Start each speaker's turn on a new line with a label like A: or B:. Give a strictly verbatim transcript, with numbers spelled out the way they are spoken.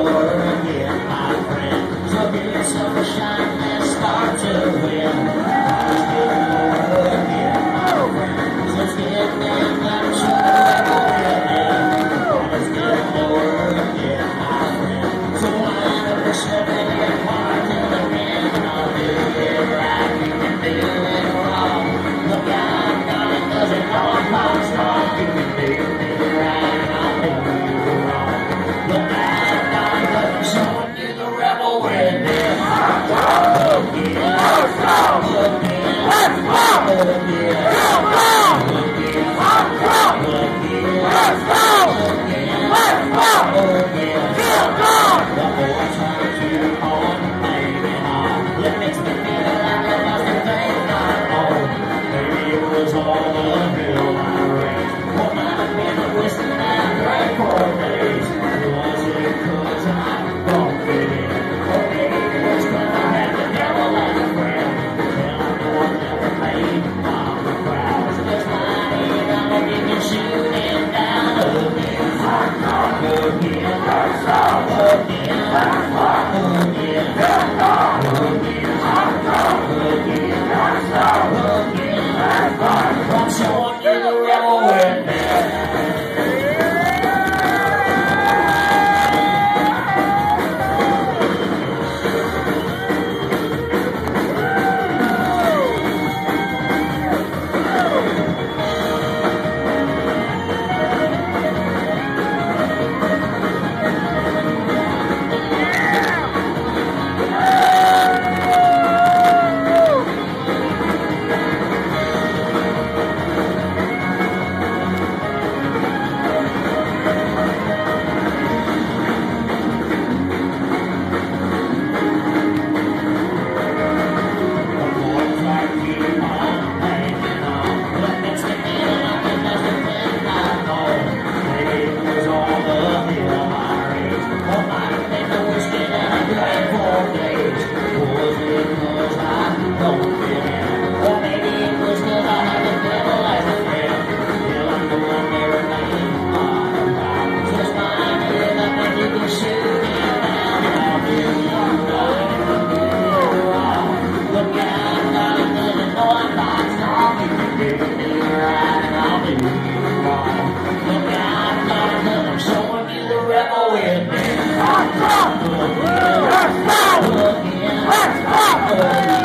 A: again, my friend. So give yourself a shot and start to win. Let's get over again, my friend. Let's get in that sugar level again. Let's get over again, my friend. So line up yourself and get hard to the end. And I'll do it right, you can do it wrong. Look out, God, it doesn't know I'm not strong. You can do it right, and I'll do it wrong. Look out, God, but I'm showing you the rebel within. Again, I'm showing you the rebel within. Let's go!